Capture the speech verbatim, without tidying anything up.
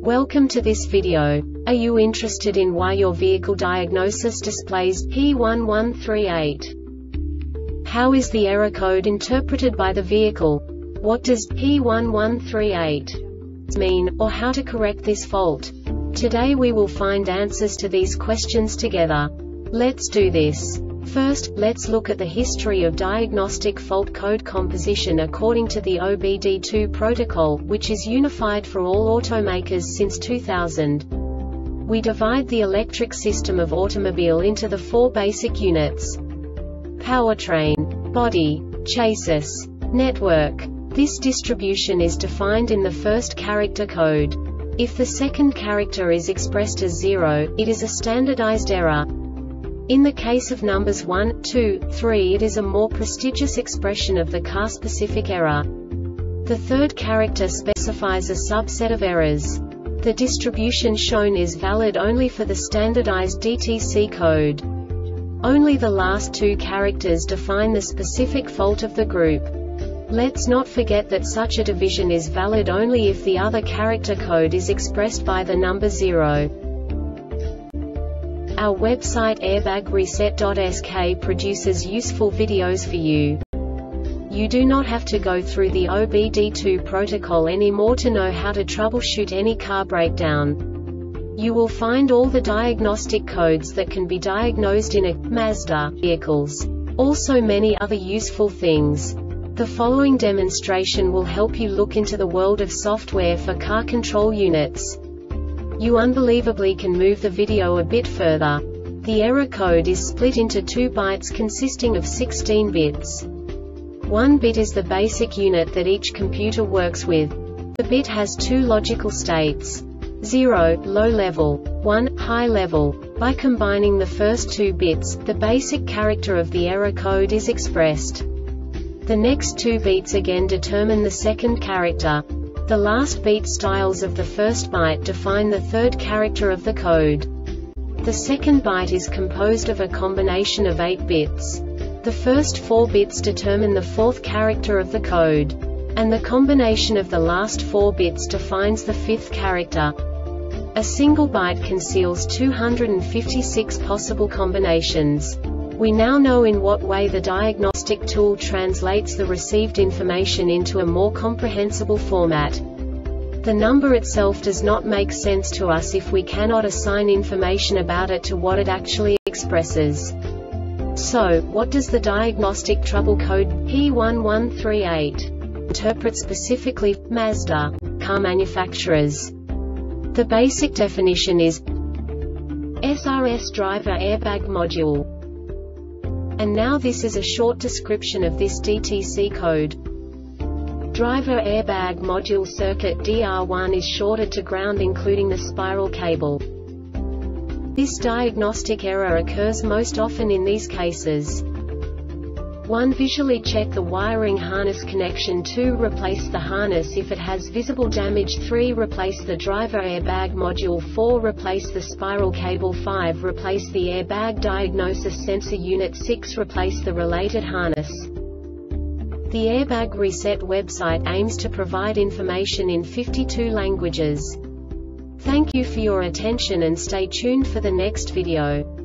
Welcome to this video. Are you interested in why your vehicle diagnosis displays P one one three eight? How is the error code interpreted by the vehicle? What does P one one three eight mean, or how to correct this fault? Today we will find answers to these questions together. Let's do this. First, let's look at the history of diagnostic fault code composition according to the O B D two protocol, which is unified for all automakers since two thousand. We divide the electric system of automobile into the four basic units: powertrain, body, chassis, network. This distribution is defined in the first character code. If the second character is expressed as zero, it is a standardized error. In the case of numbers one, two, three, it is a more prestigious expression of the car-specific error. The third character specifies a subset of errors. The distribution shown is valid only for the standardized D T C code. Only the last two characters define the specific fault of the group. Let's not forget that such a division is valid only if the other character code is expressed by the number zero. Our website airbag reset dot S K produces useful videos for you. You do not have to go through the O B D two protocol anymore to know how to troubleshoot any car breakdown. You will find all the diagnostic codes that can be diagnosed in a Mazda vehicles. Also many other useful things. The following demonstration will help you look into the world of software for car control units. You unbelievably can move the video a bit further. The error code is split into two bytes consisting of sixteen bits. One bit is the basic unit that each computer works with. The bit has two logical states: zero, low level, one, high level. By combining the first two bits, the basic character of the error code is expressed. The next two beats again determine the second character. The last beat styles of the first byte define the third character of the code. The second byte is composed of a combination of eight bits. The first four bits determine the fourth character of the code. And the combination of the last four bits defines the fifth character. A single byte conceals two hundred fifty-six possible combinations. We now know in what way the diagnostic tool translates the received information into a more comprehensible format. The number itself does not make sense to us if we cannot assign information about it to what it actually expresses. So, what does the diagnostic trouble code P one one three eight interpret specifically for Mazda car manufacturers? The basic definition is S R S driver airbag module. And now this is a short description of this D T C code. Driver airbag module circuit D R one is shorted to ground including the spiral cable. This diagnostic error occurs most often in these cases. one Visually check the wiring harness connection. two Replace the harness if it has visible damage. three Replace the driver airbag module. four Replace the spiral cable. five Replace the airbag diagnosis sensor unit. six Replace the related harness. The Airbag Reset website aims to provide information in fifty-two languages. Thank you for your attention and stay tuned for the next video.